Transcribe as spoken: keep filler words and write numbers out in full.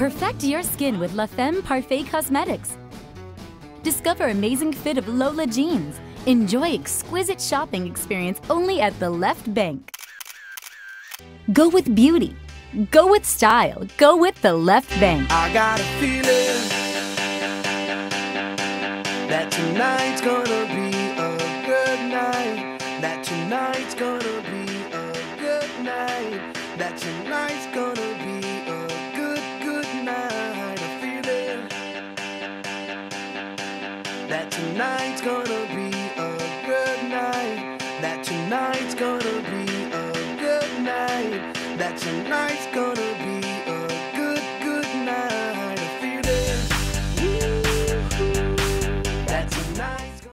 Perfect your skin with La Femme Parfait Cosmetics. Discover amazing fit of Lola jeans. Enjoy exquisite shopping experience only at the Left Bank. Go with beauty. Go with style. Go with the Left Bank. I got a feeling that tonight's gonna